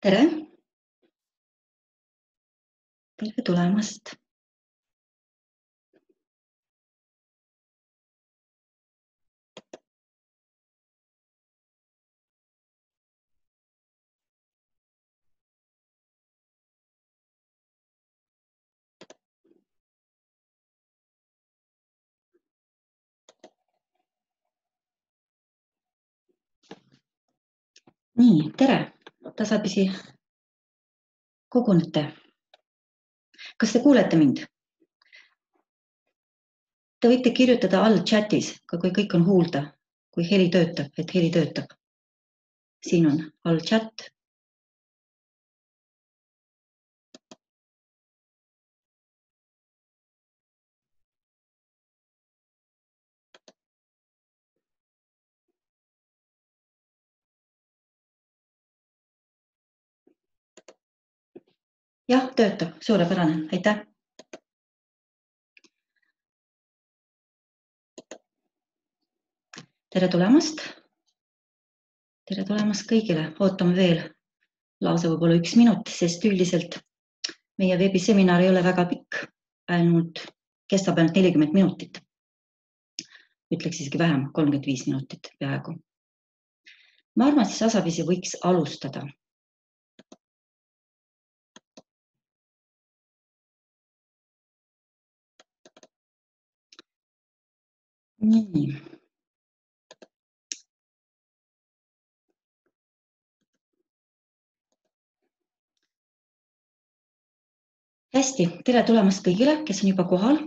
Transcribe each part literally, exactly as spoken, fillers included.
tere! Tere tulemast! Nii, tere! Tasapisi kogunete. Kas te kuulete mind? Te võite kirjutada all chatis, kui kõik on huulda, kui heli töötab, et heli töötab. Siin on all chat. Jah, töötab. Suurepärane. Aitäh! Tere tulemast! Tere tulemast kõigile! Ootame veel lausa võib-olla üks minut, sest üldiselt meie veebiseminar ei ole väga pikk, ainult kestab ainult nelikümmend minutit. Ütleks isegi vähem, kolmkümmend viis minutit peaaegu. Ma arvan, siis tasapisi võiks alustada. Nii. Hästi, tere tulemast kõigile, kes on juba kohal.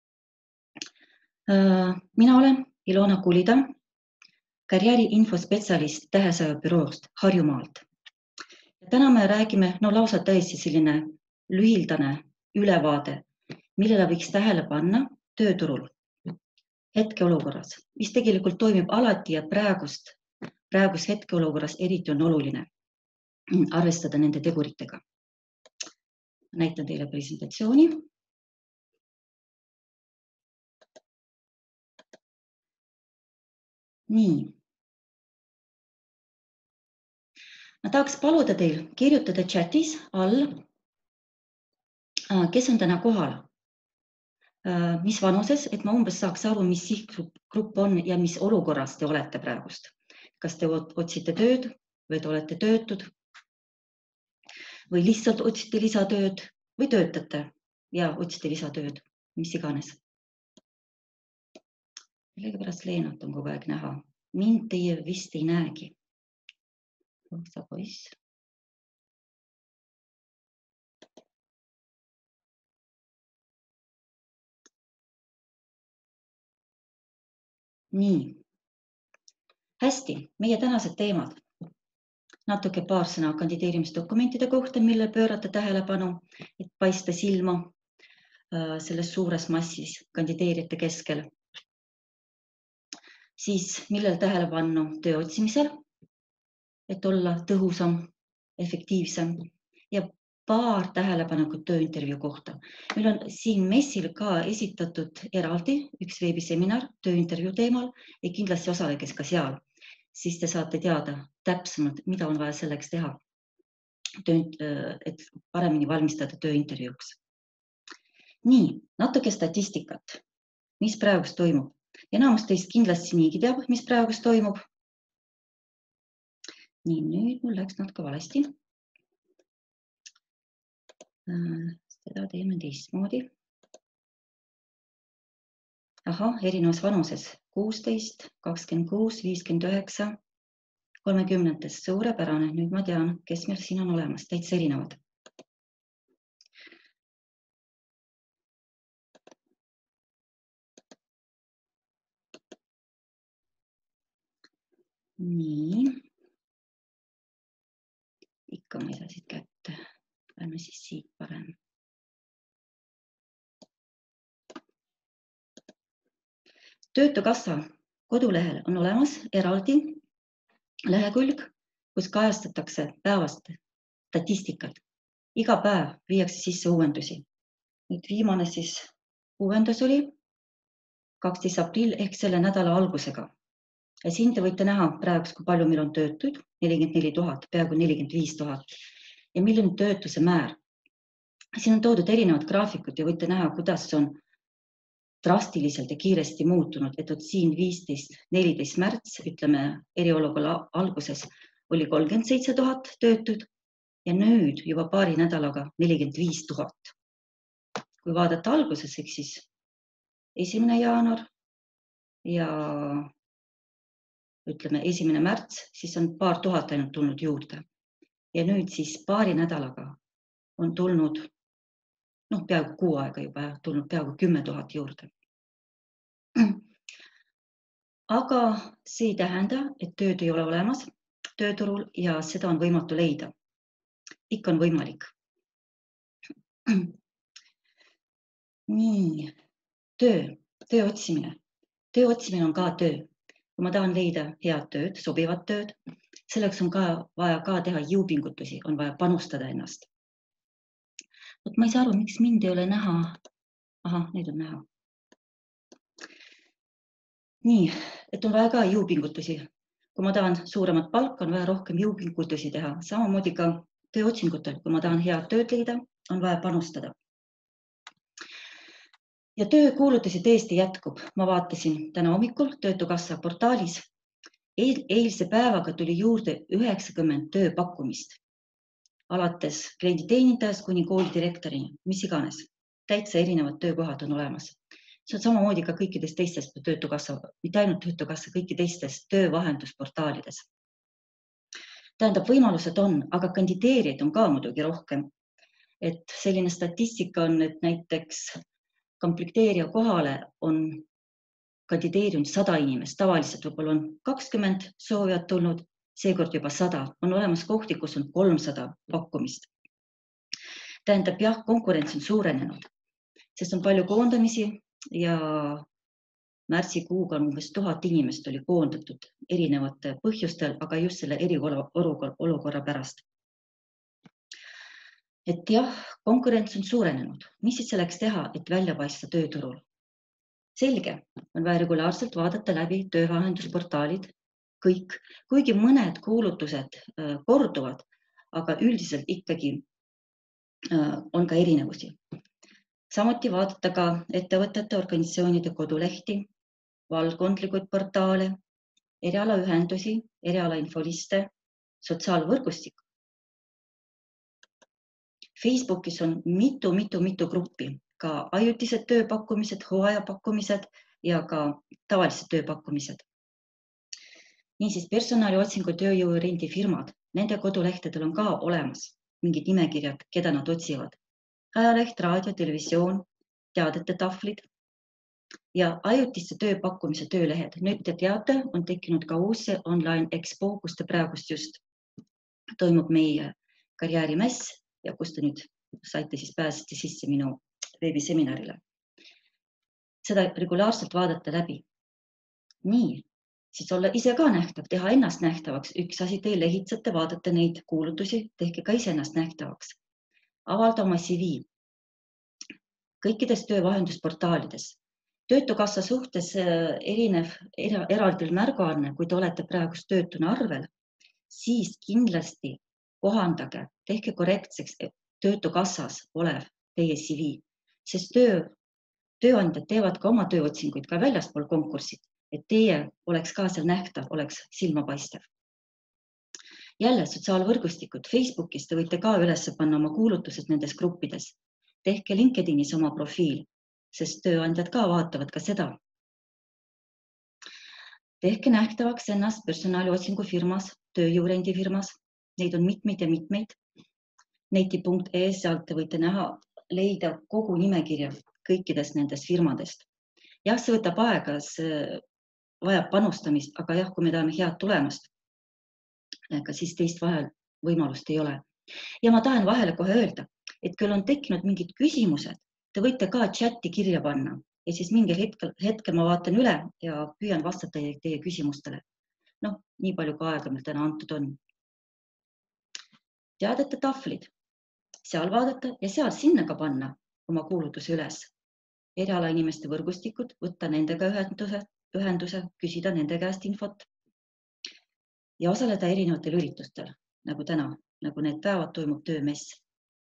Mina olen Ilona Kulida, karjääri infospetsialist Tähesaja büroost Harjumaalt. Täna me räägime, no lausa tõesti selline lühildane ülevaade, millele võiks tähele panna tööturul hetkeolukorras, mis tegelikult toimib alati ja praegust, praegust hetkeolukorras eriti on oluline arvestada nende teguritega. Näitan teile presentatsiooni. Nii. Ma tahaks paluda teil kirjutada chatis all, kes on täna kohal, mis vanuses, et ma umbes saaks aru, mis sihtgrupp on ja mis olukorras te olete praegust. Kas te otsite tööd või te olete töötud või lihtsalt otsite lisatööd või töötate ja otsite lisatööd, mis iganes. Millega pärast Leenat on kogu aeg näha. Mind teie vist ei näegi. Sa poiss. Nii. Hästi, meie tänased teemad. Natuke paar sõna kandideerimisdokumentide kohta, mille pöörata tähelepanu, et paista silma selles suures massis kandideerijate keskel. Siis millel tähelepanu töö otsimisel, et olla tõhusam, efektiivsem ja paar tähelepanekut tööintervjuu kohta. Meil on siin messil ka esitatud eraldi üks veebiseminar tööintervjuu teemal ja kindlasti osalege ka seal. Siis te saate teada täpsemalt, mida on vaja selleks teha, et paremini valmistada tööintervjuuks. Nii, natuke statistikat, mis praegust toimub. Enamus teist kindlasti niigi teab, mis praegust toimub. Nii, nüüd mul läks natuke valesti. Seda teeme teistmoodi. Aha, erinevas vanuses kuusteist, kakskümmend kuus, viiskümmend üheksa, kolmekümnendates. Suurepärane, nüüd ma tean, kes meil siin on olemas, täitsa erinevad. Nii. Ikka ma ei saa siit kätte. Lähme siis siit parem. Töötukassa kodulehel on olemas eraldi lehekülg, kus kajastatakse päevast statistikat. Iga päev viiakse sisse uuendusi. Nüüd viimane siis uuendus oli kaksteist aprill ehk selle nädala algusega. Ja siin te võite näha praegu, kui palju meil on töötuid, nelikümmend neli tuhat, peaaegu nelikümmend viis tuhat. ja milline töötuse määr. Siin on toodud erinevad graafikud ja võite näha, kuidas on drastiliselt ja kiiresti muutunud, et siin viisteist neliteist märts, ütleme eriolukorra alguses, oli kolmkümmend seitse tuhat töötud ja nüüd juba paari nädalaga nelikümmend viis tuhat. Kui vaadata alguses, ehk siis esimene jaanuar ja ütleme esimene märts, siis on paar tuhat ainult tulnud juurde. Ja nüüd siis paari nädalaga on tulnud, noh, peaaegu kuu aega juba tulnud peaaegu kümme tuhat juurde. Aga see ei tähenda, et tööd ei ole olemas tööturul ja seda on võimatu leida. Ikka on võimalik. Nii, töö, töö otsimine. Töö otsimine on ka töö. Kui ma tahan leida head tööd, sobivat tööd, selleks on ka vaja ka teha jõupingutusi, on vaja panustada ennast. Ma ei saa aru, miks mind ei ole näha. Aha, neid on näha. Nii, et on vaja ka jõupingutusi. Kui ma tahan suuremat palka, on vaja rohkem jõupingutusi teha. Samamoodi ka tööotsingutel, kui ma tahan head tööd leida, on vaja panustada. Ja töökuulutusi tõesti jätkub. Ma vaatasin täna hommikul Töötukassa portaalis. Eilse päevaga tuli juurde üheksakümmend tööpakkumist. Alates klienditeenindajast kuni koolidirektorini, mis iganes. Täitsa erinevad töökohad on olemas. See on samamoodi ka kõikides teistes Töötukassa, mitte ainult Töötukassa, kõiki teistes töövahendusportaalides. Tähendab, võimalused on, aga kandideerijaid on ka muidugi rohkem. Et selline statistika on, et näiteks komplekteerija kohale on kandideerinud sada inimest. Tavaliselt võib-olla on kakskümmend soovijat tulnud, seekord juba sada. On olemas kohti, kus on kolmsada pakkumist. Tähendab, jah, konkurents on suurenenud, sest on palju koondamisi ja märtsikuuga on umbes tuhat inimest oli koondatud erinevate põhjustel, aga just selle eriolukorra pärast. Et jah, konkurents on suurenenud. Mis siis selleks teha, et välja paista tööturul? Selge, on vaja regulaarselt vaadata läbi töövahendusportaalid, kõik, kuigi mõned kuulutused korduvad, aga üldiselt ikkagi on ka erinevusi. Samuti vaadata ka ettevõtete, organisatsioonide kodulehti, valdkondlikud portaale, erialaühendusi, erialainfoliste, sotsiaalvõrgustikku. Facebookis on mitu, mitu, mitu gruppi, ka ajutised tööpakkumised, hooajapakkumised ja ka tavalised tööpakkumised. Niisiis personaliotsingu tööjõu ja rendifirmad, nende kodulehtedel on ka olemas mingid nimekirjad, keda nad otsivad. Ajaleht, raadio, televisioon, teadete tahvlid ja ajutiste tööpakkumise töölehed. Nüüd te teate, on tekkinud ka uus online expo, kus te praegust just toimub meie karjäärimess ja kus te nüüd saite siis pääsete sisse minu veebiseminarile. Seda regulaarselt vaadata läbi. Nii, siis olla ise ka nähtav, teha ennast nähtavaks. Üks asi teil lehitsete, vaadate neid kuulutusi, tehke ka ise ennast nähtavaks. Avalda oma C V kõikides töövahendusportaalides. Töötukassa suhtes erinev eraldi märguanne, kui te olete praegust töötuna arvel, siis kindlasti kohandage, tehke korrektseks Töötukassas olev teie C V, sest töö, tööandjad teevad ka oma tööotsinguid ka väljaspool konkurssid, et teie oleks ka seal nähtav, oleks silmapaistev. Jälle sotsiaalvõrgustikud Facebookis te võite ka üles panna oma kuulutused nendes gruppides. Tehke LinkedInis oma profiil, sest tööandjad ka vaatavad ka seda. Tehke nähtavaks ennast personaliotsingu firmas, tööjõurendifirmas. Neid on mitmeid ja mitmeid. Neiti punkt ee sealt te võite näha, leida kogu nimekirja kõikidest nendest firmadest. Jah, see võtab aega, see vajab panustamist, aga jah, kui me tahame head tulemust, ega siis teist vahel võimalust ei ole. Ja ma tahan vahele kohe öelda, et küll on tekkinud mingid küsimused, te võite ka chati kirja panna ja siis mingil hetkel, hetkel ma vaatan üle ja püüan vastata teie küsimustele. Noh, nii palju ka aega meil täna antud on. Teadete tahvlid, seal vaadata ja seal sinna ka panna oma kuulutuse üles. Eriala inimeste võrgustikud, võtta nendega ühenduse, ühenduse, küsida nende käest infot ja osaleda erinevatel üritustel, nagu täna nagu need päevad toimub töömess.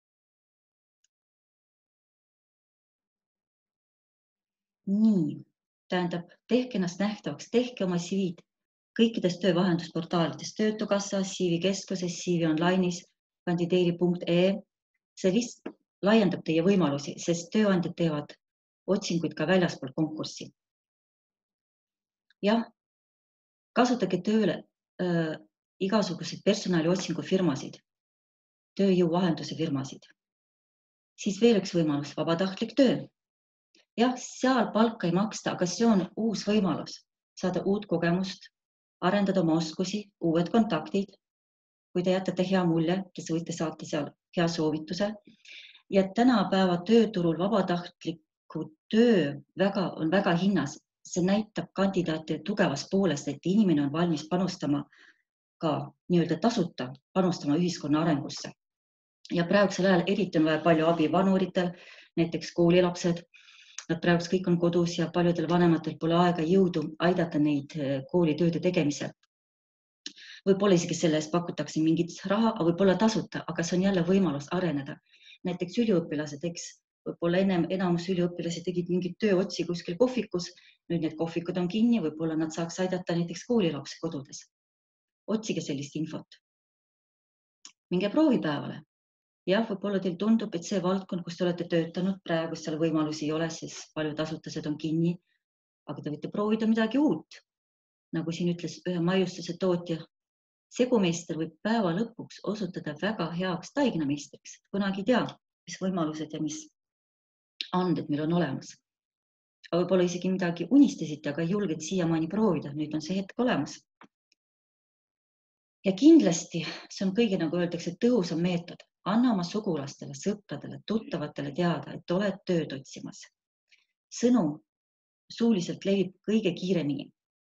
Nii, tähendab, tehke ennast nähtavaks, tehke oma C V-d kõikides töövahendusportaalides, Töötukassas, C V keskuses, C V online'is, kandideeri punkt ee. See lihtsalt laiendab teie võimalusi, sest tööandjad teevad otsinguid ka väljaspool konkurssi. Jah, kasutage tööle äh, igasuguseid personaliotsingu firmasid, tööjõuvahenduse firmasid. Siis veel üks võimalus, vabatahtlik töö. Jah, seal palka ei maksta, aga see on uus võimalus saada uut kogemust, arendada oma oskusi, uued kontaktid. Kui te jätate hea mulje, siis võite saata seal hea soovituse. Ja tänapäeva tööturul vabatahtliku töö väga, on väga hinnas. See näitab kandidaate tugevast poolest, et inimene on valmis panustama ka nii-öelda tasuta, panustama ühiskonna arengusse. Ja praegusel ajal eriti on vaja palju abi vanuritel, näiteks koolilapsed. Nad praegust kõik on kodus ja paljudel vanematel pole aega jõudu aidata neid koolitööde tegemisel. Võib-olla isegi selle eest pakutakse mingit raha, võib-olla tasuta, aga see on jälle võimalus areneda. Näiteks üliõpilased, eks võib-olla ennem enamus üliõpilasi tegid mingit tööotsi kuskil kohvikus, nüüd need kohvikud on kinni, võib-olla nad saaks aidata näiteks koolilapsi kodudes. Otsige sellist infot. Minge proovipäevale. Jah, võib-olla teil tundub, et see valdkond, kus te olete töötanud, praegu seal võimalusi ei ole, sest palju tasutased on kinni, aga te võite proovida midagi uut. Nagu siin ütles ühe maiustuse tootja, segumeister võib päeva lõpuks osutada väga heaks taignameistriks. Kunagi ei tea, mis võimalused ja mis anded meil on olemas. Aga võib-olla isegi midagi unistasite, aga ei julgenud siiamaani proovida. Nüüd on see hetk olemas. Ja kindlasti see on kõige, nagu öeldakse, tõhusam meetod. Anna oma sugulastele, sõpradele, tuttavatele teada, et oled tööd otsimas. Sõnum suuliselt levib kõige kiiremini.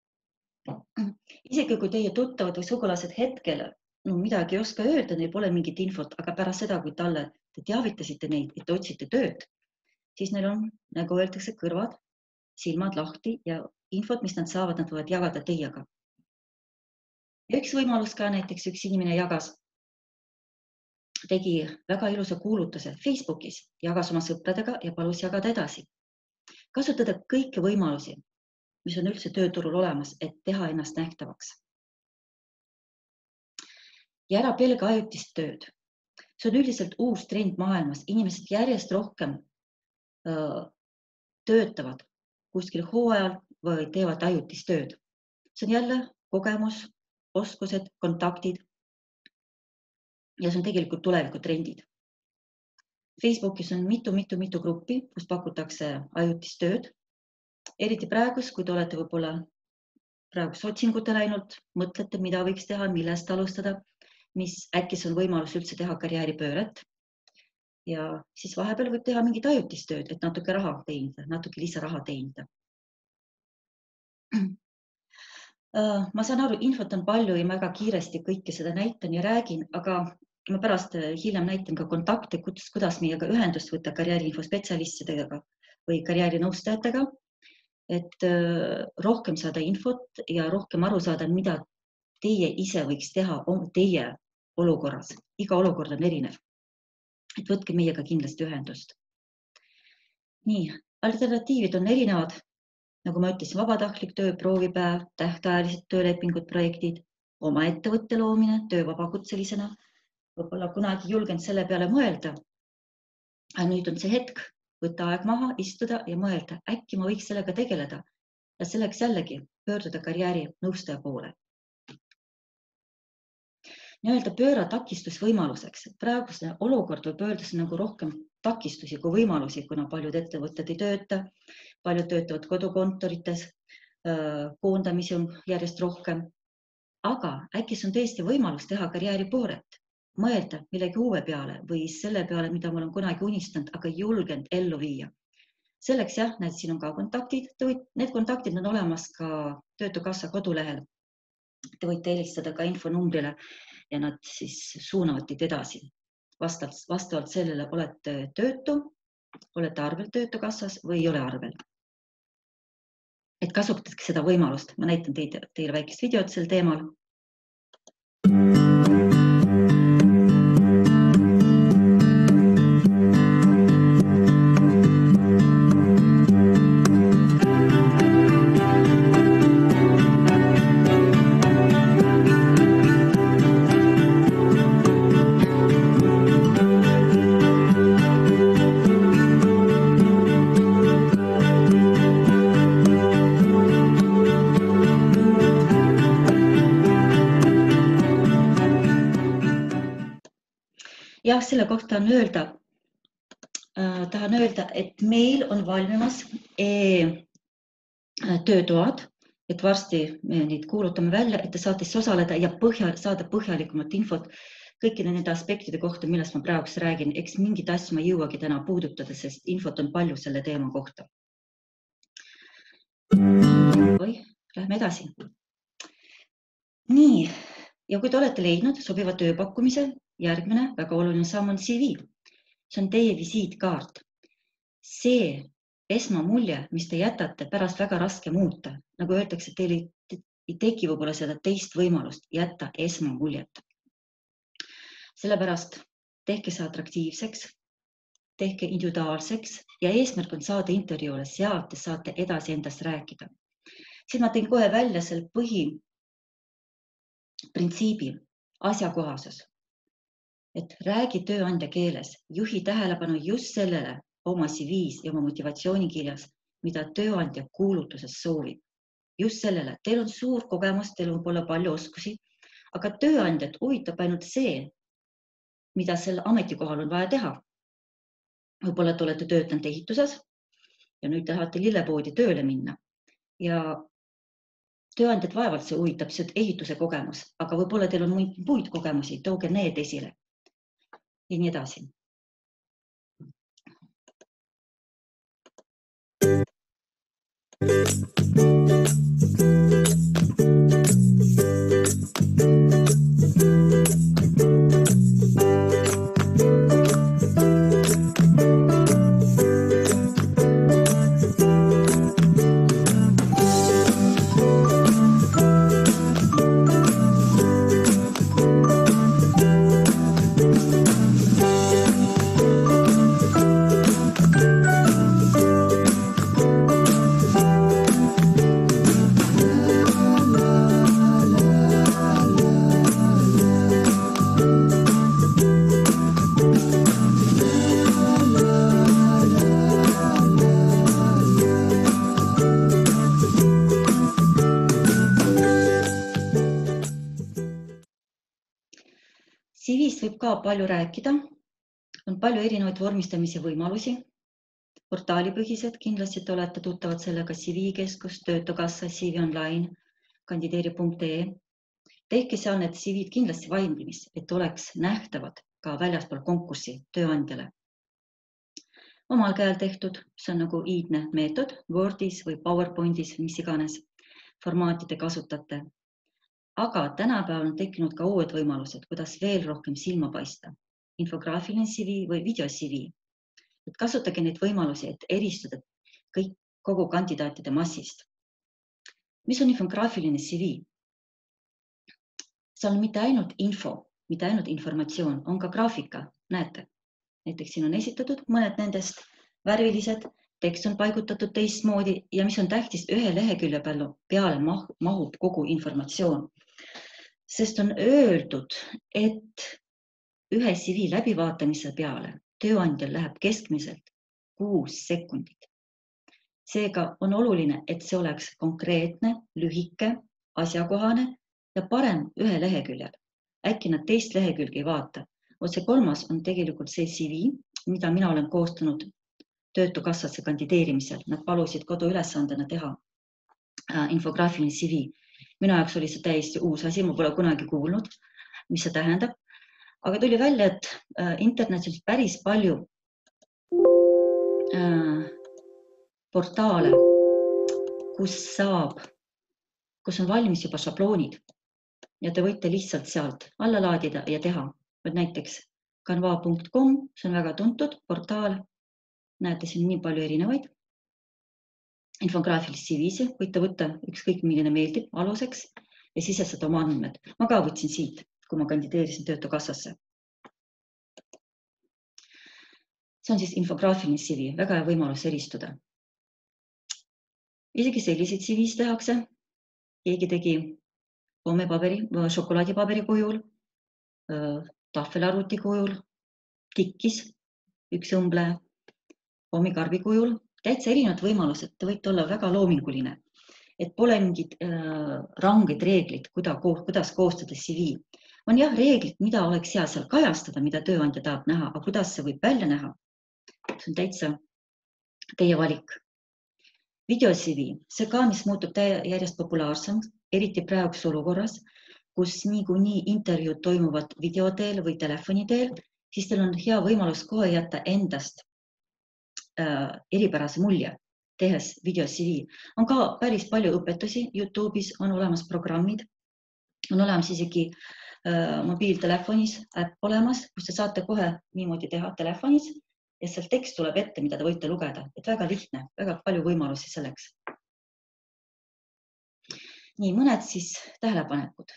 Isegi kui teie tuttavad või sugulased hetkel no, midagi ei oska öelda, neil pole mingit infot, aga pärast seda, kui talle te teavitasite neid, et otsite tööd, siis neil on, nagu öeldakse, kõrvad, silmad lahti ja infot, mis nad saavad, nad võivad jagada teiega. Ja üks võimalus ka näiteks üks inimene jagas, tegi väga ilusa kuulutuse Facebookis, jagas oma sõpradega ja palus jagada edasi. Kasutada kõiki võimalusi, mis on üldse tööturul olemas, et teha ennast nähtavaks. Ja ära pelga ajutist tööd. See on üldiselt uus trend maailmas. Inimesed järjest rohkem öö, töötavad kuskil hooajal või teevad ajutist tööd. See on jälle kogemus, oskused, kontaktid. Ja see on tegelikult tulevikutrendid. Facebookis on mitu, mitu, mitu gruppi, kus pakutakse ajutist tööd. Eriti praegus, kui te olete võib-olla praegus otsingute läinud, mõtlete, mida võiks teha, millest alustada, mis äkki on võimalus üldse teha karjääripööret. Ja siis vahepeal võib teha mingit ajutist tööd, et natuke raha teenida, natuke lisaraha teenida. Ma saan aru, infot on palju ja väga kiiresti kõike seda näitan ja räägin, aga ma pärast hiljem näitan ka kontakte, kuidas meiega ühendust võtta karjääriinfospetsialistidega või karjäärinõustajatega, et rohkem saada infot ja rohkem aru saada, mida teie ise võiks teha teie olukorras. Iga olukord on erinev. Et võtke meiega kindlasti ühendust. Nii, alternatiivid on erinevad. Nagu ma ütlesin, vabatahtlik töö, proovipäev, tähtajalised töölepingud, projektid, oma ettevõtte loomine, töö vabakutselisena. Võib-olla kunagi julgenud selle peale mõelda. Aga nüüd on see hetk, võtta aeg maha, istuda ja mõelda, äkki ma võiks sellega tegeleda. Ja selleks jällegi pöörduda karjääri nõustaja poole. Nii-öelda pööra takistusvõimaluseks. Praeguse olukord võib öelda see nagu rohkem takistusi kui võimalusi, kuna paljud ettevõtted ei tööta, paljud töötavad kodukontorites, koondamisi on järjest rohkem. Aga äkki see on tõesti võimalus teha karjääripööret, mõelda millegi uue peale või selle peale, mida ma olen kunagi unistanud, aga julgenud ellu viia. Selleks jah, näed, siin on ka kontaktid. Need kontaktid on olemas ka Töötukassa kodulehel. Te võite helistada ka infonumbrile ja nad siis suunavad teid edasi. Vastavalt, vastavalt sellele olete töötu, olete arvel Töötukassas või ei ole arvel. Et kasutatke seda võimalust. Ma näitan teile väikest videot sel teemal. jah, selle kohta on öelda, äh, tahan öelda, et meil on valmimas e töötoad, et varsti me neid kuulutame välja, et te saate siis osaleda ja põhja, saada põhjalikumat infot kõikide nende aspektide kohta, millest ma praegu räägin. Eks mingid asju ma jõuagi täna puudutada, sest infot on palju selle teema kohta. Oi, lähme edasi. Nii, ja kui te olete leidnud sobiva tööpakkumise, järgmine väga oluline samm on C V. See on teie visiitkaart. See esmamulje, mis te jätate, pärast väga raske muuta. Nagu öeldakse, teil ei teki võib-olla seda teist võimalust jätta esmamuljet. Sellepärast tehke see atraktiivseks, tehke individuaalseks ja eesmärk on saada intervjuule, sealt te saate edasi endast rääkida. Siin ma tõin kohe välja selle põhiprintsiibi asjakohasus, et räägi tööandja keeles, juhi tähelepanu just sellele oma C V-s ja oma motivatsioonikirjas, mida tööandja kuulutuses soovib. Just sellele, teil on suur kogemus, teil on pole palju oskusi, aga tööandjat huvitab ainult see, mida sel ametikohal on vaja teha. Võib-olla te olete töötanud ehituses ja nüüd tahate lillepoodi tööle minna. Ja tööandjat vaevalt see huvitab see ehituse kogemus, aga võib-olla teil on muid kogemusi, tooge need esile. Ja nii edasi. C V-st võib ka palju rääkida, on palju erinevaid vormistamise võimalusi, portaalipõhised, kindlasti te olete tuttavad sellega C V-keskus, Töötukassa, C V Online, kandideeri punkt ee. Tehke seal need C V-d kindlasti valmis, et oleks nähtavad ka väljaspool konkurssi tööandjale. Omal käel tehtud, see on nagu iidne meetod, Wordis või PowerPointis, mis iganes formaatide kasutate. Aga tänapäeval on tekkinud ka uued võimalused, kuidas veel rohkem silma paista. Infograafiline C V või video C V. Et kasutage neid võimalusi, et eristuda kõik, kogu kandidaatide massist. Mis on infograafiline C V? See on mitte ainult info, mitte ainult informatsioon, on ka graafika, näete. Näiteks siin on esitatud mõned nendest värvilised, tekst on paigutatud teistmoodi ja mis on tähtis, ühe lehekülje peale mahub kogu informatsioon. Sest on öeldud, et ühe C V läbivaatamise peale tööandjal läheb keskmiselt kuus sekundit. Seega on oluline, et see oleks konkreetne, lühike, asjakohane ja parem ühe leheküljel. Äkki nad teist lehekülge ei vaata. See kolmas on tegelikult see C V, mida mina olen koostanud Töötukassasse kandideerimisel. Nad palusid koduülesandena teha infograafiline C V. Minu jaoks oli see täiesti uus asi, ma pole kunagi kuulnud, mis see tähendab. Aga tuli välja, et internetis päris palju portaale, kus saab, kus on valmis juba šabloonid ja te võite lihtsalt sealt alla laadida ja teha. Näiteks canva punkt com, see on väga tuntud portaal. Näete, siin nii palju erinevaid infograafilisi C V-si, võite võtta ükskõik milline meeldib aluseks ja sisestada oma andmed. Ma ka võtsin siit, kui ma kandideerisin Töötukassasse. See on siis infograafiline C V, väga hea võimalus eristuda. Isegi selliseid C V-s tehakse. Keegi tegi pommepaberi, šokolaadipaberi kujul, tahvelarvuti kujul, tikkis, üks õmble, pommikarbi kujul. Täitsa erinevad võimalused, te võite olla väga loominguline, et pole mingid äh, ranged reeglid, kuidas koostada C V. On jah reeglid, mida oleks hea seal kajastada, mida tööandja tahab näha, aga kuidas see võib välja näha? See on täitsa teie valik. Video C V, see ka, mis muutub järjest populaarsem, eriti praeguse olukorras, kus niikuinii intervjuud toimuvad videoteel või telefoni teel, siis teil on hea võimalus kohe jätta endast äh, eripärase mulje, tehes video C V. On ka päris palju õpetusi, YouTube'is on olemas programmid, on olemas isegi äh, mobiiltelefonis äpp olemas, kus te saate kohe niimoodi teha telefonis ja seal tekst tuleb ette, mida te võite lugeda. Et väga lihtne, väga palju võimalusi selleks. Nii, mõned siis tähelepanekud.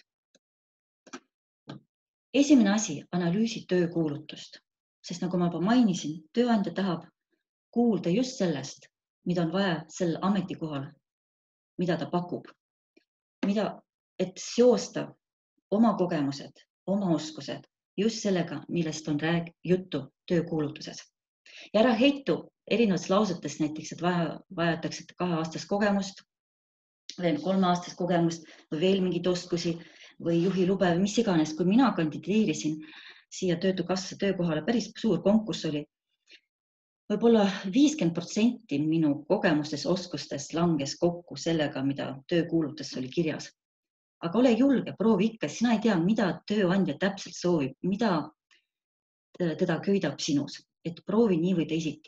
Esimene asi, analüüsi töökuulutust. Sest nagu ma juba mainisin, tööandja tahab kuulda just sellest, mida on vaja sel ametikohal, mida ta pakub. Mida, et seosta oma kogemused, oma oskused just sellega, millest on rääg juttu töökuulutuses. Ja ära heitu erinevates lausetest näiteks, et vaja, vajatakse kaheaastast kogemust, veel kolmeaastast kogemust või veel mingid oskusi või juhi lube või mis iganes. Kui mina kandideerisin siia Töötukassa töökohale, päris suur konkurss oli, võib-olla viiskümmend protsenti minu kogemustes, oskustest langes kokku sellega, mida töökuulutus oli kirjas. Aga ole julge, proovi ikka, sina ei tea, mida tööandja täpselt soovib, mida teda köidab sinus. Et proovi nii või teisiti.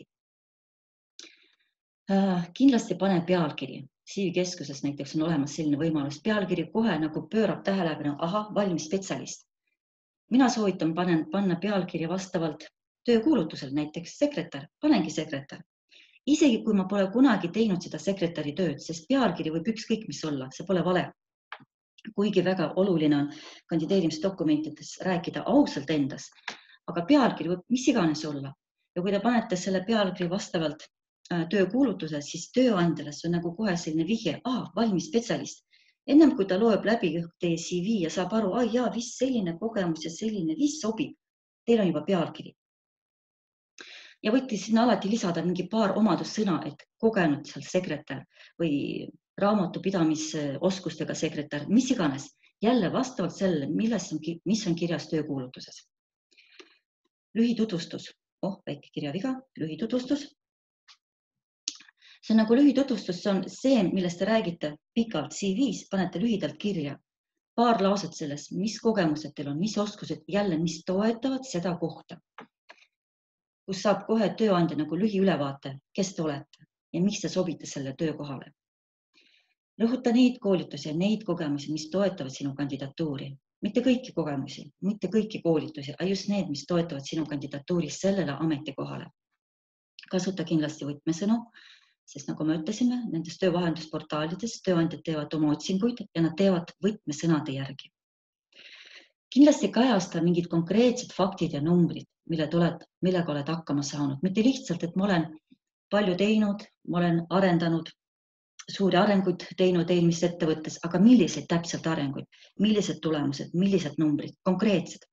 Kindlasti pane pealkiri. C V keskuses näiteks on olemas selline võimalus. Pealkiri kohe nagu pöörab tähelepanu, aha, valmis spetsialist. Mina soovitan panen, panna pealkiri vastavalt töökuulutusel, näiteks sekretär, panengi sekretär. Isegi kui ma pole kunagi teinud seda sekretäri tööd, sest pealkiri võib ükskõik mis olla, see pole vale. Kuigi väga oluline on kandideerimisdokumentides rääkida ausalt endas, aga pealkiri võib mis iganes olla. Ja kui te panete selle pealkiri vastavalt äh, töökuulutuse, siis tööandjale see on nagu kohe selline vihje, ah, valmis spetsialist. Ennem kui ta loeb läbi teie C V ja saab aru, ah, jaa, vist selline kogemus ja selline vist sobib. Teil on juba pealkiri. Ja võite sinna alati lisada mingi paar omadussõna, et kogenud seal sekretär või raamatupidamisoskustega sekretär, mis iganes. Jälle vastavalt sellele, milles on, mis on kirjas töökuulutuses. Lühitutvustus. Oh, väike kirjaviga, lühitutvustus. See on nagu lühitutvustus, see on see, millest te räägite pikalt C V-s, panete lühidalt kirja. Paar lauset sellest, mis kogemused teil on, mis oskused, jälle, mis toetavad seda kohta. Kus saab kohe tööandja nagu lühiülevaate, kes te olete ja miks te sobite selle töökohale. Rõhuta neid koolitusi ja neid kogemusi, mis toetavad sinu kandidatuuri. Mitte kõiki kogemusi, mitte kõiki koolitusi, aga just need, mis toetavad sinu kandidatuuris sellele ametikohale. Kasuta kindlasti võtmesõnu, sest nagu me ütlesime, nendes töövahendusportaalides tööandjad teevad oma otsinguid ja nad teevad võtmesõnade järgi. Kindlasti kajasta mingid konkreetsed faktid ja numbrid, mille oled, millega oled hakkama saanud. Mitte lihtsalt, et ma olen palju teinud, ma olen arendanud suuri arenguid teinud eelmises ettevõttes, aga millised täpselt arenguid, millised tulemused, millised numbrid, konkreetsed.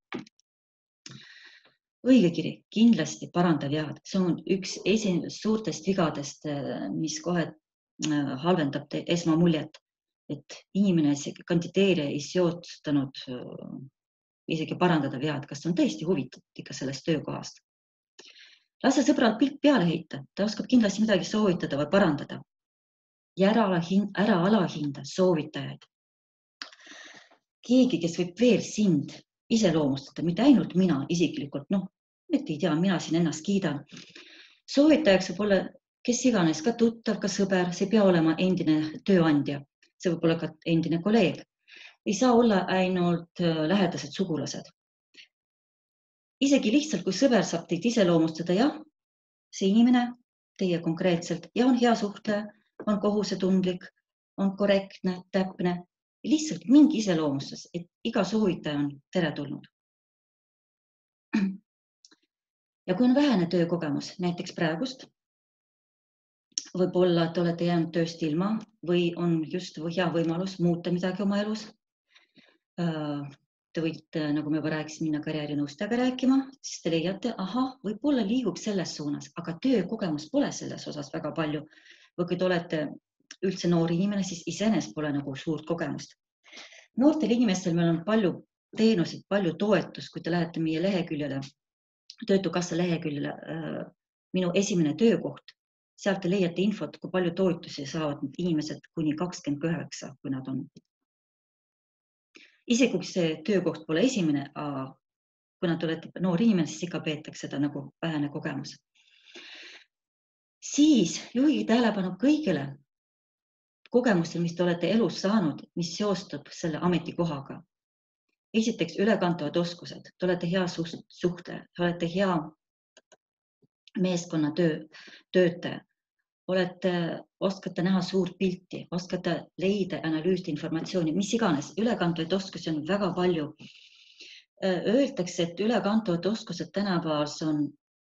Õigekiri, kindlasti parandav vead. See on üks esimesest suurtest vigadest, mis kohe halvendab esmamuljet, et inimene kandideerija ei seostanud isegi parandada vead, kas on tõesti huvitatud ikka sellest töökohast. Lase sõbral pilt peale heita, ta oskab kindlasti midagi soovitada või parandada. Ja ära, ära alahinda soovitajaid. Keegi, kes võib veel sind iseloomustada, mitte ainult mina isiklikult, noh, et ei tea, mina siin ennast kiidan. Soovitajaks võib olla kes iganes, ka tuttav, ka sõber, see ei pea olema endine tööandja, see võib olla ka endine kolleeg. Ei saa olla ainult lähedased sugulased. Isegi lihtsalt, kui sõber saab teid iseloomustada, jah, see inimene teie konkreetselt ja on hea suhtleja, on kohusetundlik, on korrektne, täpne, lihtsalt mingi iseloomustus, et iga soovitaja on teretulnud. Ja kui on vähene töökogemus, näiteks praegust, võib-olla te olete jäänud tööst ilma või on just hea võimalus muuta midagi oma elus. Te võite, nagu me juba rääkisime, minna karjäärinõustajaga rääkima, siis te leiate, aha, võib-olla liigub selles suunas, aga töökogemus pole selles osas väga palju. Või kui te olete üldse noor inimene, siis iseenesest pole nagu suurt kogemust. Noortel inimestel meil on palju teenuseid, palju toetust, kui te lähete meie leheküljele, Töötukassa leheküljele, minu esimene töökoht, sealt te leiate infot, kui palju toetusi saavad need inimesed kuni kakskümmend üheksa, kui nad on. Isegi kui see töökoht pole esimene, aga kui nad olete noor inimene, siis ikka peetakse seda nagu vähene kogemus. Siis juhige tähelepanu kõigele kogemustele, mis te olete elus saanud, mis seostub selle ametikohaga. Esiteks ülekantavad oskused, te olete hea suhtleja, te olete hea meeskonna töö, töötaja, olete, oskate näha suurt pilti, oskate leida analüüsida informatsiooni, mis iganes, ülekantavaid oskusi on väga palju. Öeldakse, et ülekantavad oskused tänapäeval on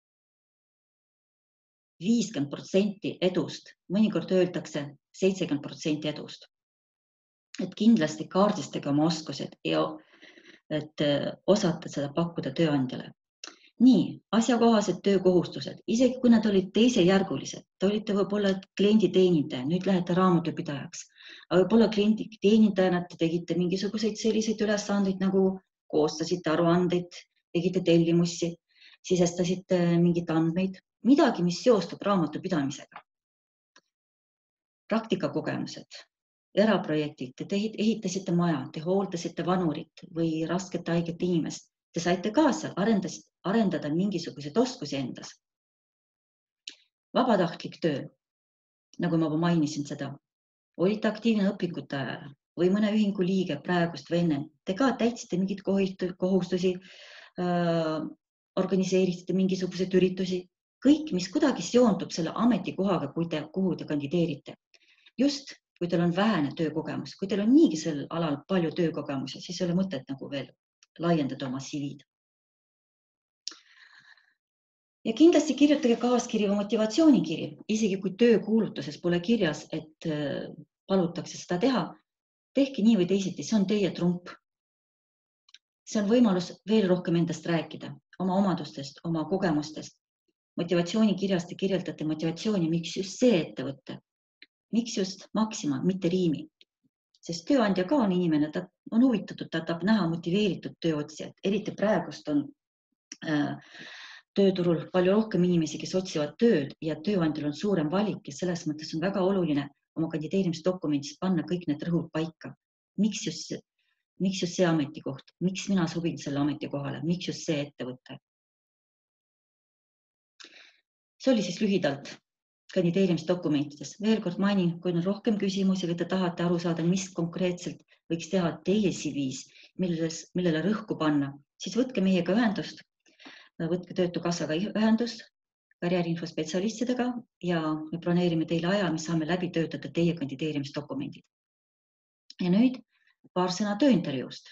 viiskümmend protsenti edust, mõnikord öeldakse seitsekümmend protsenti edust. Et kindlasti kaardistage oma oskused ja et osata seda pakkuda tööandjale. Nii, asjakohased töökohustused, isegi kui nad olid teisejärgulised, te olite võib-olla klienditeenindaja, nüüd lähete raamatupidajaks, aga võib-olla klienditeenindajana te tegite mingisuguseid selliseid ülesandeid, nagu koostasite aruandeid, tegite tellimusi, sisestasite mingeid andmeid, midagi, mis seostub raamatupidamisega. Praktikakogemused. Eraprojektid, te ehitasite maja, te hooldasite vanurit või rasket haiget inimest. Te saite ka seal arendada mingisuguseid oskusi endas. Vabatahtlik töö, nagu ma mainisin seda, olite aktiivne õpingute ajal või mõne ühingu liige praegust või enne. Te ka täitsite mingid kohustusi, organiseerisite mingisuguseid üritusi. Kõik, mis kuidagi seondub selle ametikohaga, kuhu te kandideerite. Just kui teil on vähene töökogemus, kui teil on niigi sel alal palju töökogemusi, siis ei ole mõtet nagu veel laiendada oma C V-d. Ja kindlasti kirjutage kaaskiri või motivatsioonikiri, isegi kui töökuulutuses pole kirjas, et palutakse seda teha, tehke nii või teisiti, see on teie trump. See on võimalus veel rohkem endast rääkida, oma omadustest, oma kogemustest. Motivatsioonikirjas te kirjeldate motivatsiooni, miks just see ettevõte. Miks just Maxima, mitte Riimi? Sest tööandja ka on inimene, ta on huvitatud, ta tahab näha motiveeritud tööotsijad. Eriti praegust on tööturul palju rohkem inimesi, kes otsivad tööd ja tööandjal on suurem valik ja selles mõttes on väga oluline oma kandideerimisdokumendis panna kõik need rõhud paika. Miks just, miks just see ametikoht? Miks mina sobin selle ametikohale? Miks just see ettevõte? See oli siis lühidalt kandideerimisdokumentides. Veel kord mainin, kui on rohkem küsimusi või te tahate aru saada, mis konkreetselt võiks teha teie C V-s, millele rõhku panna, siis võtke meiega ühendust, võtke Töötukassaga ühendust, karjääriinfo spetsialistidega ja me planeerime teile aja, mis saame läbi töötada teie kandideerimisdokumendid. Ja nüüd paar sõna tööintervjuust.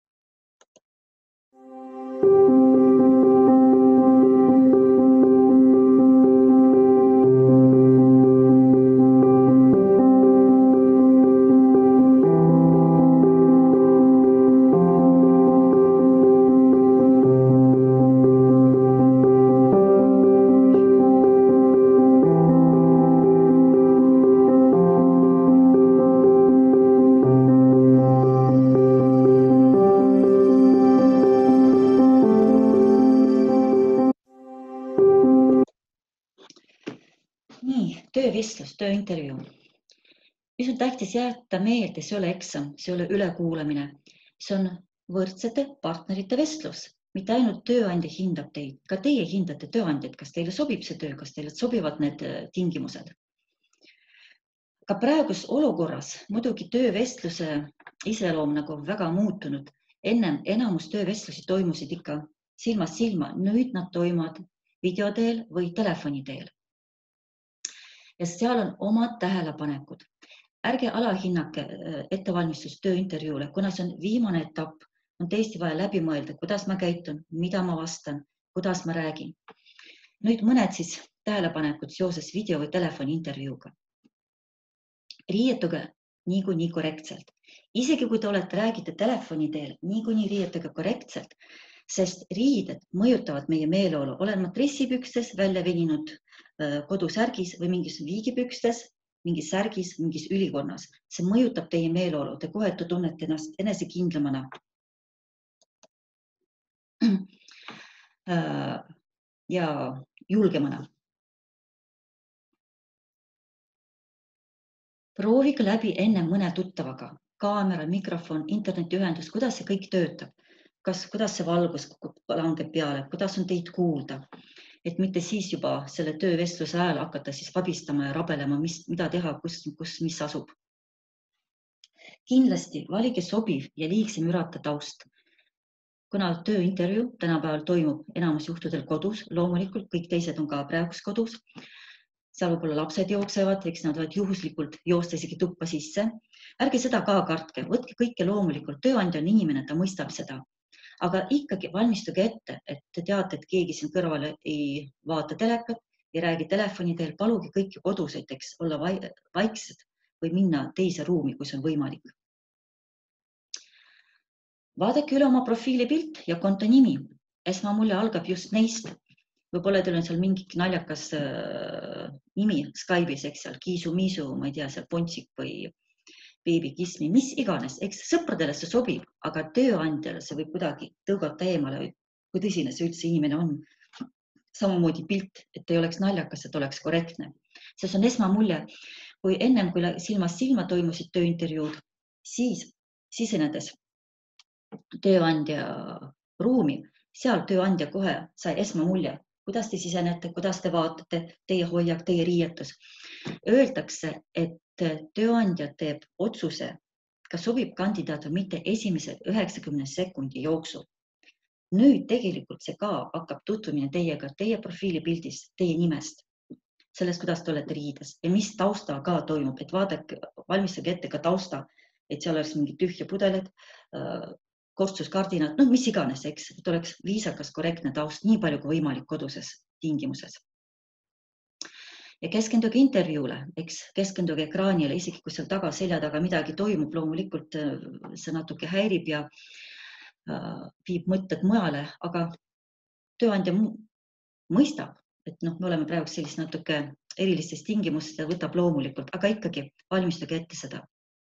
Töövestlus, tööintervjuu. Mis on tähtis jätta meelde, see ei ole eksam, see ei ole ülekuulamine. See on võrdsete partnerite vestlus. Mitte ainult tööandja hindab teid, ka teie hindate tööandjat, kas teile sobib see töö, kas teile sobivad need tingimused. Ka praegus olukorras muidugi töövestluse iseloom nagu väga muutunud. Ennem enamus töövestlusi toimusid ikka silmast silma, nüüd nad toimuvad videoteel või telefoni teel. Ja seal on omad tähelepanekud. Ärge alahinnake ettevalmistus tööintervjuule, kuna see on viimane etapp, on tõesti vaja läbi mõelda, kuidas ma käitun, mida ma vastan, kuidas ma räägin. Nüüd mõned siis tähelepanekud seoses video või telefoni intervjuuga. Riietuge niikuinii korrektselt. Isegi kui te olete räägite telefoni teel, niikuinii riietuge korrektselt, sest riided mõjutavad meie meeleolu. Olen ma dressipükstes, välja veninud kodusärgis või mingis viigipükstes, mingis särgis, mingis ülikonnas. See mõjutab teie meeleolu, te kohe tunnete ennast enesekindlamana. ja julgemana. Proovige läbi enne mõne tuttavaga, kaamera, mikrofon, internetiühendus, kuidas see kõik töötab, kas, kuidas see valgus langeb peale, kuidas on teid kuulda, et mitte siis juba selle töövestluse ajal hakata siis vabistama ja rabelema, mis, mida teha, kus, kus, mis asub. Kindlasti valige sobiv ja liigse mürata taust. Kuna tööintervjuu tänapäeval toimub enamus juhtudel kodus, loomulikult kõik teised on ka praegus kodus, seal võib-olla lapsed jooksevad, eks nad võivad juhuslikult joosta isegi tuppa sisse. Ärge seda ka kartke, võtke kõike loomulikult, tööandja on inimene, ta mõistab seda. Aga ikkagi valmistuge ette, et te teate, et keegi siin kõrval ei vaata telekat, ei räägi telefoni teel, paluge kõiki kodus, näiteks olla vaiksed või minna teise ruumi, kui see on võimalik. Vaadake üle oma profiili pilt ja konto nimi. Esmamulje algab just neist. Võib-olla teil on seal mingi naljakas äh, nimi Skype'is, eks seal Kiisu-Miisu, ma ei tea, seal Pontsik või Beebi-Kismi, mis iganes, eks sõpradele see sobib, aga tööandjale see võib kuidagi tõugata eemale, kui tõsine see üldse inimene on. Samamoodi pilt, et ei oleks naljakas, et oleks korrektne. See on esmamulje, kui ennem kui silmast silma toimusid tööintervjuud, siis sisenedes tööandja ruumi, seal tööandja kohe sai esmamulje, kuidas te sisenete, kuidas te vaatate, teie hoiak, teie riietus. Öeldakse, et tööandja teeb otsuse, kas sobib kandidaat või mitte esimese üheksakümne sekundi jooksul. Nüüd tegelikult see ka hakkab tutvumine teiega, teie profiilipildis, teie nimest, sellest, kuidas te olete riides ja mis tausta ka toimub, et vaadake, valmistage ette ka tausta, et seal oleks mingi tühja pudelid, kortsuskardinad, no mis iganes, eks, et oleks viisakas, korrektne taust, nii palju kui võimalik koduses tingimuses. Ja keskenduge intervjuule, eks keskenduge ekraanile, isegi kui seal taga, selja taga midagi toimub, loomulikult see natuke häirib ja viib mõtted mujale, aga tööandja mõistab, et noh, me oleme praegu sellist natuke erilistes tingimustes ja võtab loomulikult, aga ikkagi valmistage ette seda.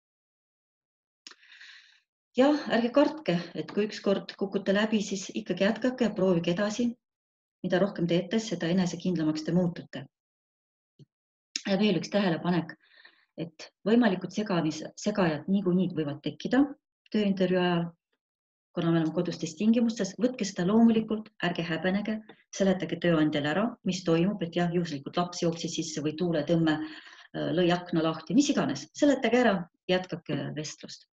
Ja ärge kartke, et kui ükskord kukute läbi, siis ikkagi jätkake ja proovige edasi. Mida rohkem teete, seda enesekindlamaks te muutute. Ja veel üks tähelepanek, et võimalikud segamis, segajad niikuinii võivad tekkida tööintervjuu ajal, kuna me oleme kodustes tingimustes, võtke seda loomulikult, ärge häbenege, seletage tööandjale ära, mis toimub, et jah, juhuslikult laps jooksis sisse või tuuletõmme lõi akna lahti, mis iganes, seletage ära, jätkake vestlust.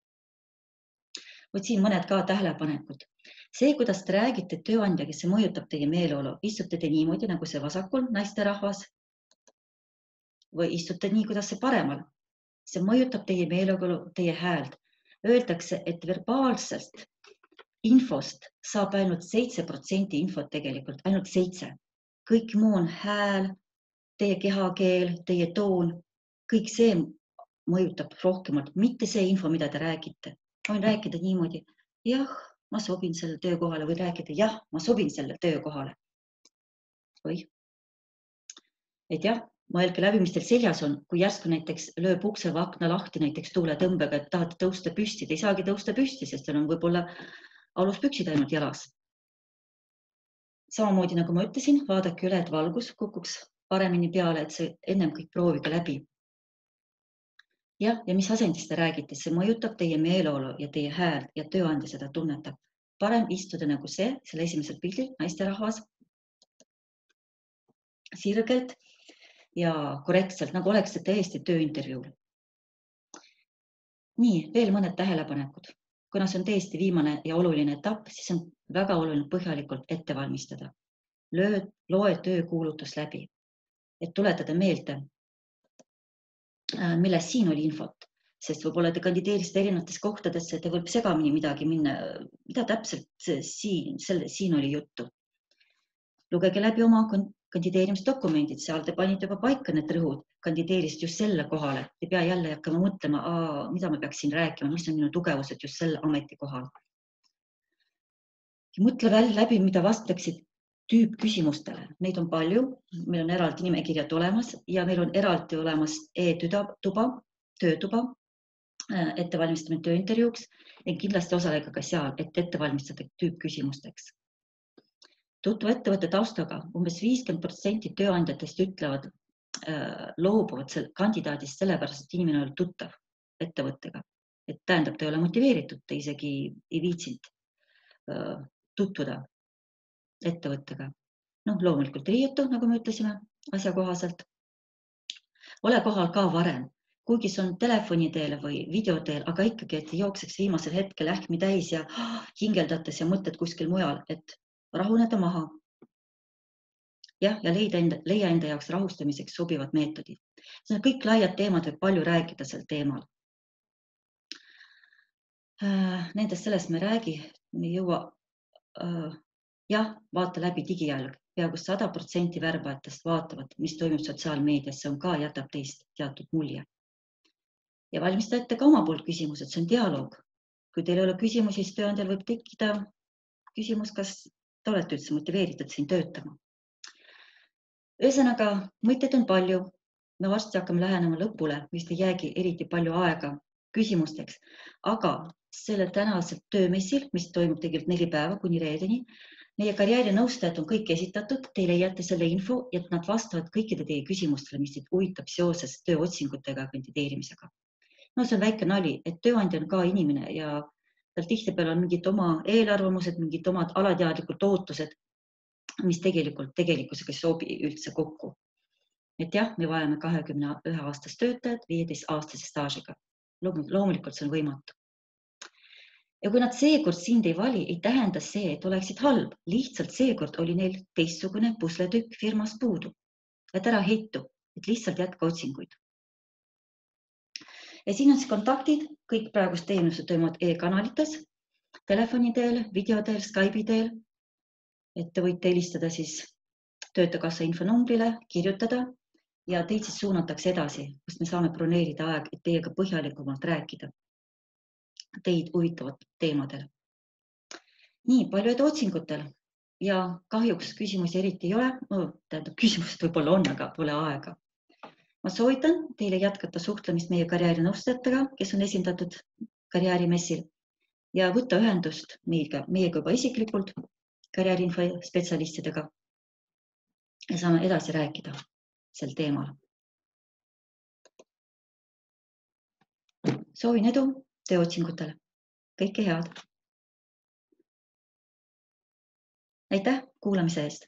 Võt siin mõned ka tähelepanekud. See, kuidas te räägite tööandja, kes see mõjutab teie meeleolu, istute te niimoodi, nagu see vasakul naisterahvas või istute nii, kuidas see paremal. See mõjutab teie meeleolu, teie häält. Öeldakse, et verbaalsest infost saab ainult seitse protsenti infot tegelikult, ainult seitse. Kõik muu on hääl, teie kehakeel, teie toon, kõik see mõjutab rohkemalt, mitte see info, mida te räägite. Võin rääkida niimoodi, jah, ma sobin selle töökohale või rääkida, jah, ma sobin selle töökohale. Või? Et jah, mõelge läbi, mis teil seljas on, kui järsku näiteks lööb ukse või akna lahti näiteks tuuletõmbega, et tahate tõusta püsti, te ei saagi tõusta püsti, sest teil on võib-olla aluspüksid ainult jalas. Samamoodi, nagu ma ütlesin, vaadake üle, et valgus kukuks paremini peale, et see ennem kõik proovige läbi. Jah, ja mis asendis te räägite, see mõjutab teie meeleolu ja teie hääl ja tööandja seda tunnetab. Parem istuda nagu see, selle esimesel pildil, naisterahvas, sirgelt ja korrektselt, nagu oleks see täiesti tööintervjuul. Nii, veel mõned tähelepanekud. Kuna see on täiesti viimane ja oluline etapp, siis on väga oluline põhjalikult ette valmistada. Loe töökuulutus läbi, et tuletada meelde, milles siin oli infot, sest võib-olla te kandideerisite erinevates kohtadesse, te võib segamini midagi minna, mida täpselt siin, selle, siin oli juttu. Lugege läbi oma kandideerimisdokumendid, seal te panite juba paika need rõhud, kandideerisid just selle kohale. Te pea jälle hakkama mõtlema, mida ma peaks siin rääkima, mis on minu tugevused just selle ametikohal. Mõtle välja läbi, mida vastaksid tüüpküsimustele. Neid on palju, meil on eraldi nimekirjad olemas ja meil on eraldi olemas e-tuba, töötuba, ettevalmistamine tööintervjuuks ja kindlasti osalega ka seal, et ette valmistada tüüpküsimusteks. Tutvu ettevõtte taustaga umbes viiskümmend protsenti tööandjatest ütlevad, loobuvad kandidaadist sellepärast, et inimene on tuttav ettevõttega. Et tähendab, ta ei ole motiveeritud, ta isegi ei viitsinud tutvuda ettevõttega. No, loomulikult riietu, nagu me ütlesime, asjakohaselt. Ole kohal ka varem, kuigi see on telefoni teel või video teel, aga ikkagi, et jookseks viimasel hetkel ähmi täis ja hingeldates ja mõtted kuskil mujal, et rahuneda maha. Jah, ja leida enda, leia enda jaoks rahustamiseks sobivad meetodid. See on kõik laiad teemad, võib palju rääkida sel teemal. Nendest sellest me räägi, me jõua, jah, vaata läbi digijälg. Peaaegu sada protsenti värbajatest vaatavad, mis toimub sotsiaalmeedias, see on ka, jätab teist teatud mulje. Ja valmista ette ka oma poolt küsimused, see on dialoog. Kui teil ei ole küsimusi, siis tööandjal võib tekkida küsimus, kas te olete üldse motiveeritud siin töötama. Ühesõnaga, mõtteid on palju. Me varsti hakkame lähenema lõpule, vist ei jäägi eriti palju aega küsimusteks, aga selle tänasel töömessil, mis toimub tegelikult neli päeva kuni reedeni, meie karjäärinõustajad on kõik esitatud, teile jätte selle info, et nad vastavad kõikide teie küsimustele, mis teid huvitab seoses tööotsingutega ja kandideerimisega. No see on väike nali, et tööandja on ka inimene ja tal tihtipeale on mingid oma eelarvamused, mingid omad alateadlikud ootused, mis tegelikult tegelikkusega ei sobi üldse kokku. Et jah, me vajame kahekümne ühe aastast töötajat viieteist aastase staažiga. Loomulikult see on võimatu. Ja kui nad seekord sind ei vali, ei tähenda see, et oleksid halb. Lihtsalt seekord oli neil teistsugune pusletükk firmas puudu. Et ära heitu, et lihtsalt jätka otsinguid. Ja siin on siis kontaktid, kõik praegust teenused toimuvad e-kanalites, telefoni teel, video teel, Skype'i teel. Et te võite helistada siis töötukassa infonumbrile, kirjutada ja teid siis suunatakse edasi, kust me saame broneerida aeg, et teiega põhjalikumalt rääkida teid huvitavad teemadel. Nii, palju edu otsingutel ja kahjuks küsimusi eriti ei ole. Tähendab, küsimused võib-olla on, aga pole aega. Ma soovitan teile jätkata suhtlemist meie karjäärinõustajatega, kes on esindatud karjäärimessil ja võtta ühendust meiega, meiega juba isiklikult karjääriinfo spetsialistidega ja saame edasi rääkida sel teemal. Soovin edu tööotsingutel. Kõike head. Aitäh kuulamise eest.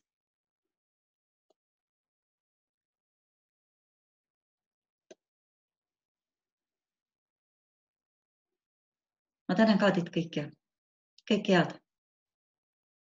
Ma tänan ka teid kõiki. Kõike head.